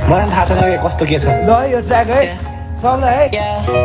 मलाई थाहा छैन के कस्तो के छ ल यो ट्र्याक है सबलाई है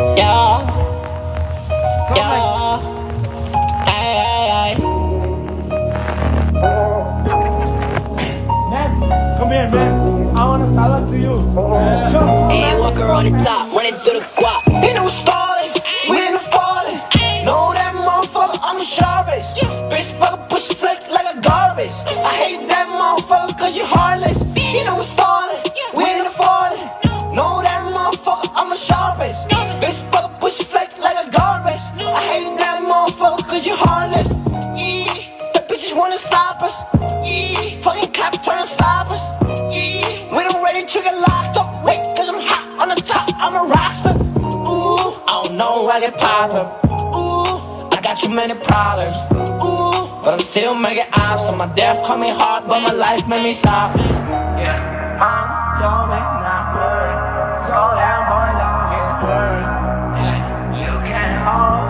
Man, come here, man. I wanna shout out to you. Hey, walker on the top, running through the guap. You know started, we in the falling. Know that motherfucker, I'm the sharpest. Bitch, fucker, push flake like a garbage. I hate that motherfucker cause you heartless. You know started, we in the falling. Know that motherfucker, I'm the sharpest. Bitch, fucker, push flake like a garbage. I hate that motherfucker cause you heartless. The bitches wanna stop us. Fucking cop trying to stop us. We don't ready to get locked up. Wait, cause I'm hot on the top, I'm a roster. Ooh, I don't know, I get popular. Ooh, I got too many problems. Ooh, but I'm still making ops. So my death call me hard, but my life made me soft. Yeah, mom told me not worry. Slow down, boy, don't get hurt. Yeah, you can't hold.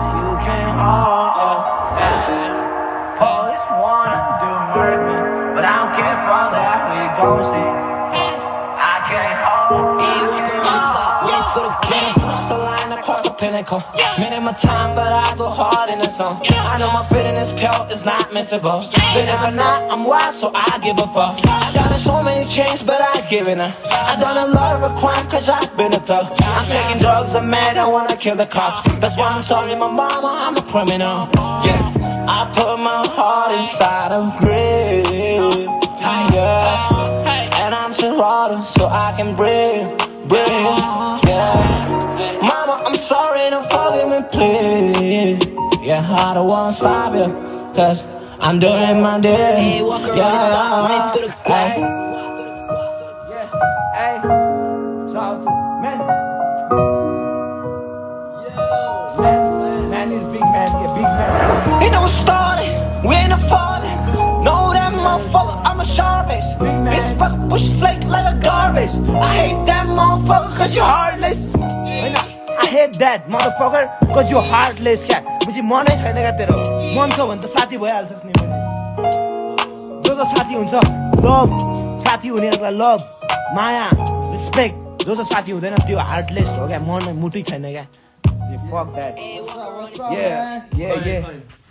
Police wanna do murder, but I don't care for that. We gon' see. I can't hold. Cross the line, across the pinnacle. Minute my time, but I go hard in the zone. I know my fit in this pill is not missable. Believe it or not, I'm wild, so I give a fuck. I got so many chains, but I give it up. I done a lot of a crime, cause I've been a thug. I'm taking drugs, I'm mad, I wanna kill the cops. That's why I'm sorry, my mama, I'm a criminal. Yeah, I put my heart inside of grave. Yeah, and I'm too hard, so I can breathe. Yeah, mama, I'm sorry, don't forgive me, please. Yeah, I don't wanna stop you, cause I'm doing my day. Hey, walker on the top, running through the guap. Hey, shout out, man. Man is big man, yeah, big man. You know it started, we in the falling. Know that motherfucker, I'm a sharpest. Bitch, fucker, push flake like a garbage. I hate that motherfucker cause you heartless. I hate that motherfucker cause you heartless. क्या मुझे मनै छैन क्या तेरो मन छ भने त साथी भइहाल्छस् नि मुझे जो साथी हुन्छ लभ साथी हुनेहरुलाई लभ माया रेस्पेक्ट जो साथी हुँदैन त्यो हार्टलेस हो क्या मन मुटुै छैन क्या fuck that yeah